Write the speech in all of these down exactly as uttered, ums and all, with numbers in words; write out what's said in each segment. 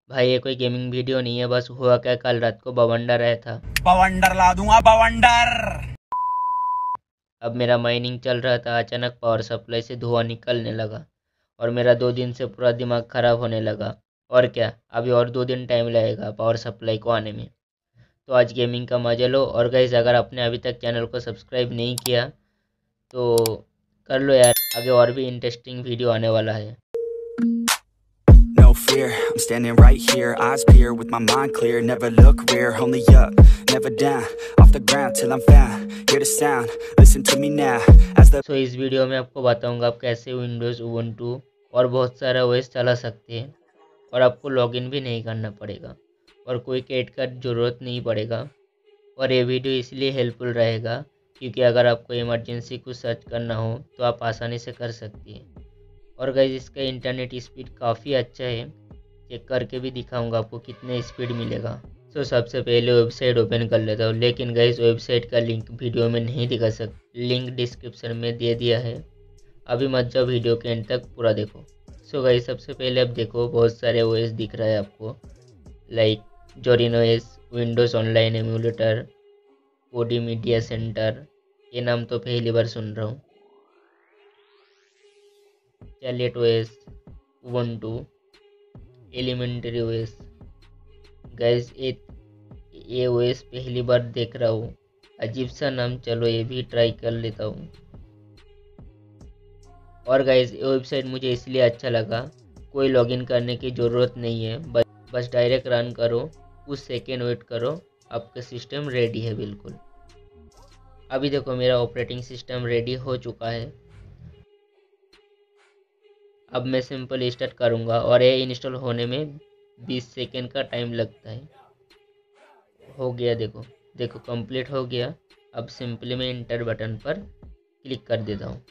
भाई ये कोई गेमिंग वीडियो नहीं है, बस हुआ क्या कल रात को बवंडर आया था। बवंडर ला दूंगा बवंडर। अब मेरा माइनिंग चल रहा था, अचानक पावर सप्लाई से धुआं निकलने लगा और मेरा दो दिन से पूरा दिमाग खराब होने लगा। और क्या, अभी और दो दिन टाइम लगेगा पावर सप्लाई को आने में। तो आज गेमिंग का मजा लो। और गाइस, अगर आपने अभी तक चैनल को सब्सक्राइब नहीं किया तो कर लो यार, आगे और भी इंटरेस्टिंग वीडियो आने वाला है। No fear, I'm standing right here, eyes peer with my mind clear, never look rear, only up, never down, off the ground till I'm found, hear the sound, listen to me now, as the so so, इस video में आपको बताऊंगा आप कैसे Windows Ubuntu और बहुत सारा OS चला सकते हैं और आपको लॉगिन भी नहीं करना पड़ेगा और कोई कैट का ज़रूरत नहीं पड़ेगा। और ये वीडियो इसलिए हेल्पफुल रहेगा क्योंकि अगर आपको इमरजेंसी कुछ सर्च करना हो तो आप आसानी से कर सकती हैं। और गाइस, इसका इंटरनेट स्पीड काफ़ी अच्छा है, चेक करके भी दिखाऊंगा आपको कितने स्पीड मिलेगा। सो सबसे पहले वेबसाइट ओपन कर लेता हूँ, लेकिन गाइस वेबसाइट का लिंक वीडियो में नहीं दिखा सकता, लिंक डिस्क्रिप्शन में दे दिया है। अभी मत जाओ, वीडियो के एंड तक पूरा देखो। सो गाइस, सबसे पहले आप देखो बहुत सारे ओएस दिख रहा है आपको, like Zorin OS, Windows online emulator, Kodi media centre, ये नाम तो पहली बार सुन रहा हूँ, Chalet OS, Ubuntu, elementary OS. Guys ये ये ओएस पहली बार देख रहा हूँ, अजीब सा नाम, चलो ये भी ट्राई कर लेता हूँ। और गाइस ये वेबसाइट मुझे इसलिए अच्छा लगा, कोई लॉगिन करने की ज़रूरत नहीं है, बस बस डायरेक्ट रन करो, कुछ सेकेंड वेट करो, आपका सिस्टम रेडी है बिल्कुल। अभी देखो मेरा ऑपरेटिंग सिस्टम रेडी हो चुका है। अब मैं सिंपल स्टार्ट करूंगा और ये इंस्टॉल होने में बीस सेकेंड का टाइम लगता है। हो गया, देखो देखो कंप्लीट हो गया। अब सिंपली मैं इंटर बटन पर क्लिक कर देता हूँ।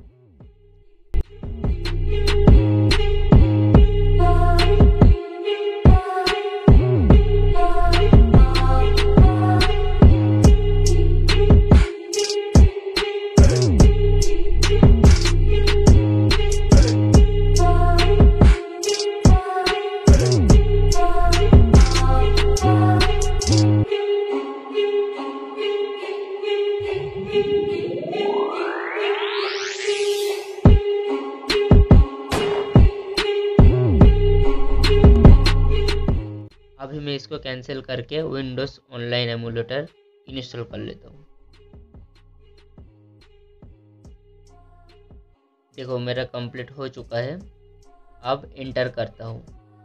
अभी मैं इसको कैंसिल करके विंडोज़ ऑनलाइन एमुलेटर इंस्टॉल कर लेता हूँ। देखो मेरा कंप्लीट हो चुका है, अब इंटर करता हूँ।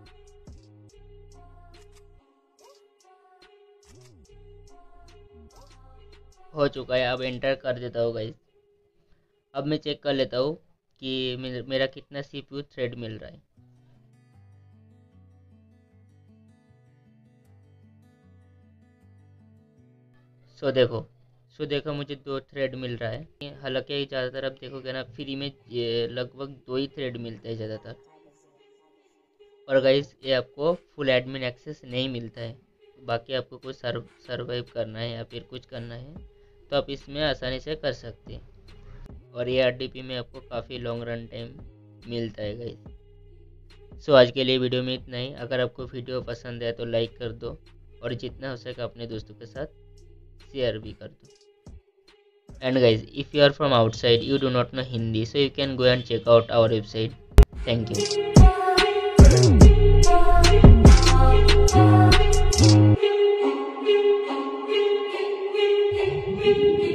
हो चुका है, अब इंटर कर देता हूँ गाइस। अब मैं चेक कर लेता हूँ कि मेरा कितना सीपीयू थ्रेड मिल रहा है। सो देखो सो देखो मुझे दो थ्रेड मिल रहा है। हालांकि ज़्यादातर आप देखोगे ना, फ्री में लगभग दो ही थ्रेड मिलता है ज़्यादातर। और गाइस ये आपको फुल एडमिन एक्सेस नहीं मिलता है, बाकी आपको कुछ सर्व सर्वाइव करना है या फिर कुछ करना है तो आप इसमें आसानी से कर सकते हैं। और ये आरडीपी में आपको काफ़ी लॉन्ग रन टाइम मिलता है गाइस। सो आज के लिए वीडियो में इतना ही। अगर आपको वीडियो पसंद है तो लाइक कर दो और जितना हो सके अपने दोस्तों के साथ शेयर भी कर दो। And guys, if you are from outside, you do not know Hindi, so you can go and check out our website. Thank you.